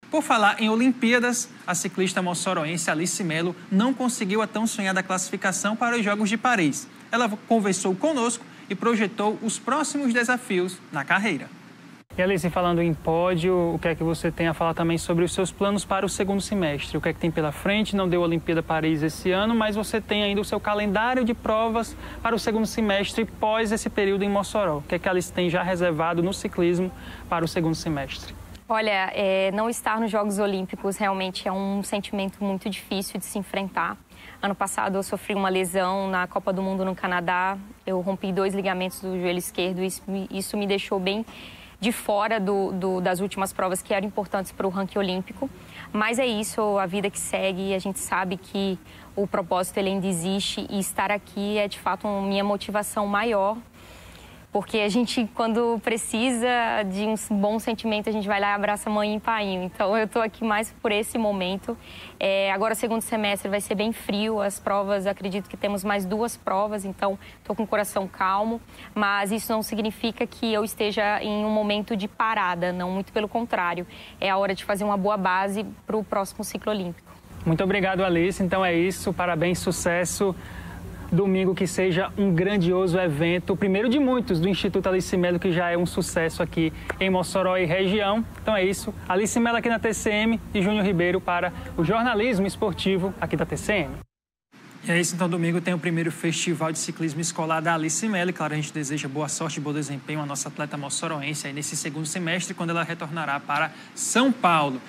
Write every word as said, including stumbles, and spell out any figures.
Por falar em Olimpíadas, a ciclista moçoroense Alice Melo não conseguiu a tão sonhada classificação para os Jogos de Paris. Ela conversou conosco e projetou os próximos desafios na carreira. E Alice, falando em pódio, o que é que você tem a falar também sobre os seus planos para o segundo semestre? O que é que tem pela frente? Não deu a Olimpíada Paris esse ano, mas você tem ainda o seu calendário de provas para o segundo semestre pós esse período em Mossoró. O que é que a Alice tem já reservado no ciclismo para o segundo semestre? Olha, é, não estar nos Jogos Olímpicos realmente é um sentimento muito difícil de se enfrentar. Ano passado eu sofri uma lesão na Copa do Mundo no Canadá. Eu rompi dois ligamentos do joelho esquerdo e isso, isso me deixou bem de fora do, do, das últimas provas que eram importantes para o ranking olímpico. Mas é isso, a vida que segue, a gente sabe que o propósito ele ainda existe e estar aqui é de fato a minha motivação maior. Porque a gente, quando precisa de um bom sentimento, a gente vai lá e abraça a mãe em painho. Então, eu estou aqui mais por esse momento. É, agora, o segundo semestre vai ser bem frio. As provas, acredito que temos mais duas provas. Então, estou com o coração calmo. Mas isso não significa que eu esteja em um momento de parada. Não, muito pelo contrário. É a hora de fazer uma boa base para o próximo ciclo olímpico. Muito obrigado, Alice. Então, é isso. Parabéns, sucesso. Domingo que seja um grandioso evento, o primeiro de muitos do Instituto Alice Melo, que já é um sucesso aqui em Mossoró e região. Então é isso, Alice Melo aqui na T C M e Júnior Ribeiro para o jornalismo esportivo aqui da T C M. E é isso, então domingo tem o primeiro festival de ciclismo escolar da Alice Melo. E claro, a gente deseja boa sorte e bom desempenho à nossa atleta moçoroense aí nesse segundo semestre, quando ela retornará para São Paulo.